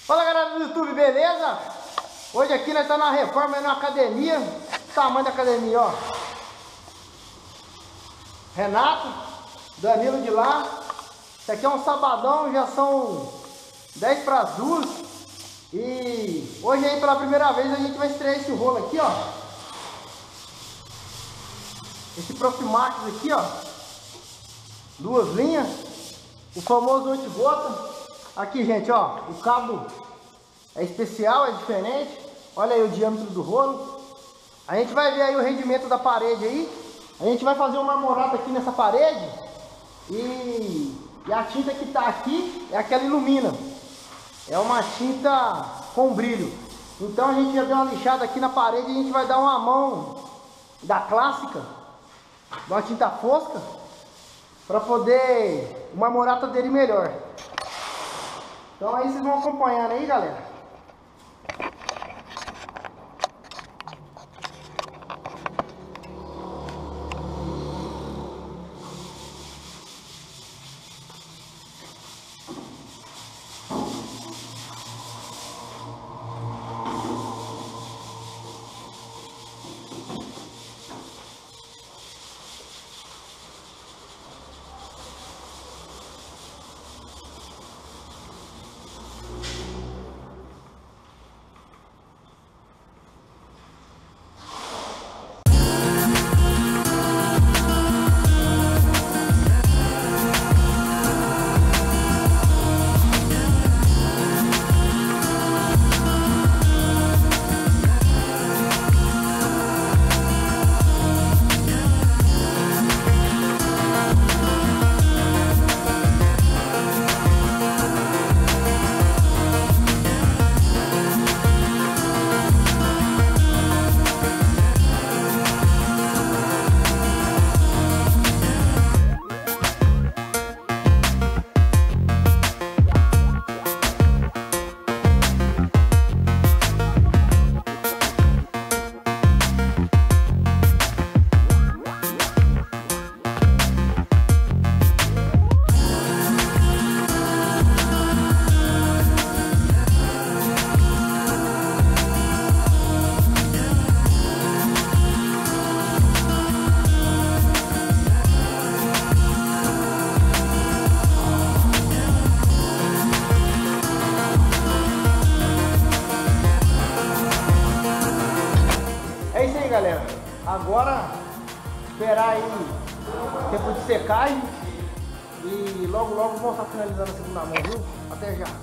Fala galera do YouTube, beleza? Hoje aqui nós estamos na reforma, na academia. O tamanho da academia, ó. Renato, Danilo de lá. Isso aqui é um sabadão, já são 10 para as 2. E hoje aí pela primeira vez a gente vai estrear esse rolo aqui, ó. Esse Profimax aqui, ó. 2 linhas. O famoso 8 gotas. Aqui, gente, ó, o cabo é especial, é diferente. Olha aí o diâmetro do rolo. A gente vai ver aí o rendimento da parede aí. A gente vai fazer uma marmorada aqui nessa parede. E a tinta que tá aqui é aquela ilumina. É uma tinta com brilho. Então a gente já deu uma lixada aqui na parede. E a gente vai dar uma mão da clássica, uma tinta fosca, para poder o marmorata dele melhor. Então aí vocês vão acompanhando aí, galera. Galera, agora esperar aí tempo de secagem e logo vamos estar finalizando a segunda mão, viu? Até já.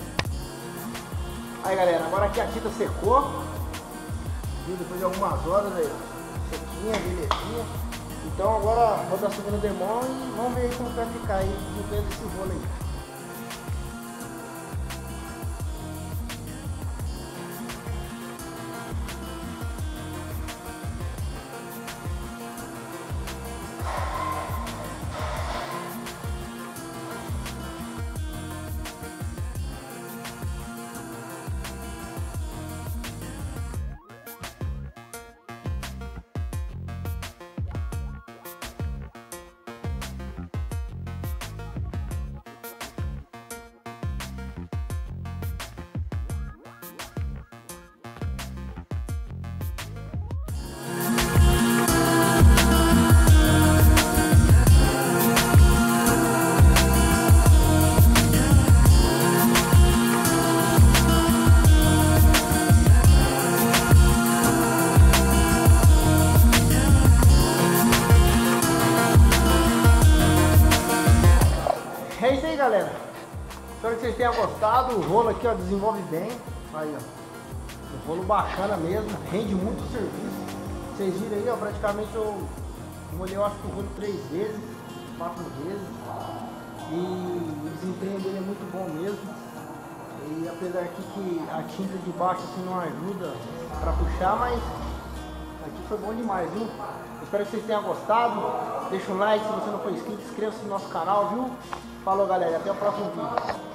Aí galera, agora aqui a tinta secou, viu? Depois de algumas horas aí, sequinha, belezinha. Então agora vou dar a segunda demão e vamos ver aí como vai ficar aí no meio desse rolo aí. É isso aí, galera. Espero que vocês tenham gostado. O rolo aqui, ó, desenvolve bem. Aí, ó. O rolo bacana mesmo. Rende muito o serviço. Vocês viram aí, ó. Praticamente eu molhei, eu acho que o rolo 3 vezes, 4 vezes. E o desempenho dele é muito bom mesmo. E apesar aqui que a tinta de baixo assim não ajuda para puxar, mas aqui foi bom demais, viu? Espero que vocês tenham gostado. Deixa um like se você não for inscrito, inscreva-se no nosso canal, viu? Falou, galera, até o próximo vídeo.